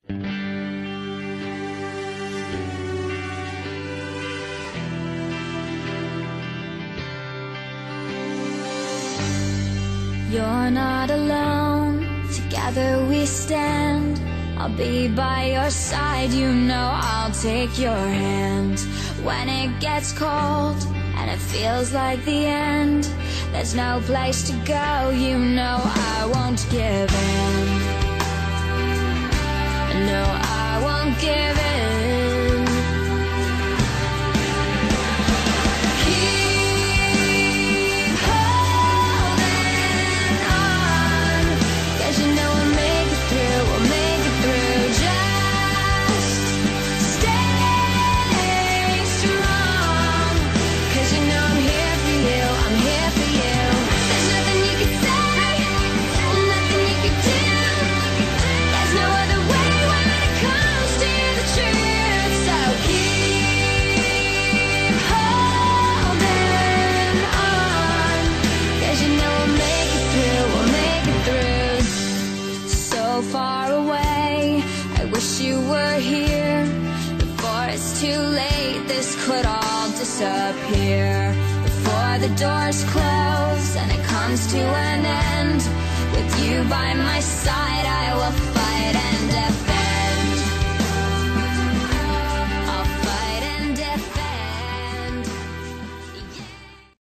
You're not alone, together we stand. I'll be by your side, you know I'll take your hand. When it gets cold and it feels like the end, there's no place to go, you know I won't give in. No, I won't give in. Keep holding on, 'cause you know we'll make it through, we'll make it through. Just stay strong, 'cause you know I'm here for you, I'm here for you. There's nothing you can say, nothing you can do. There's no other way when it comes to the truth. So keep holding on, 'cause you know we'll make it through, we'll make it through. So far away, I wish you were here. Before it's too late, this could all disappear. Before the doors close and it comes to an end, with you by my side,